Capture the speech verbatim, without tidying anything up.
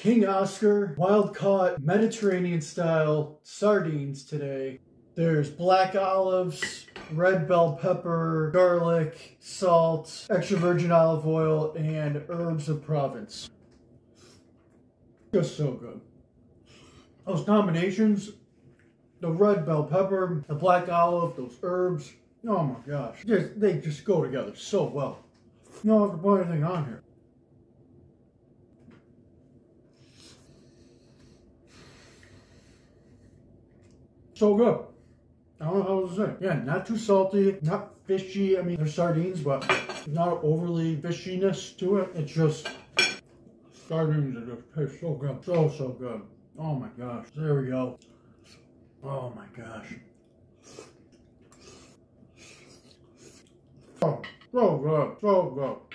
King Oscar wild-caught Mediterranean-style sardines today. There's black olives, red bell pepper, garlic, salt, extra virgin olive oil, and herbs of Provence. Just so good. Those combinations, the red bell pepper, the black olive, those herbs, oh my gosh. Just, they just go together so well. You don't have to put anything on here. So good. I don't know how to say. Yeah, not too salty, not fishy. I mean, they're sardines, but not overly fishiness to it. It's just sardines that just taste so good. So, so good. Oh my gosh. There we go. Oh my gosh. Oh, so good. So good.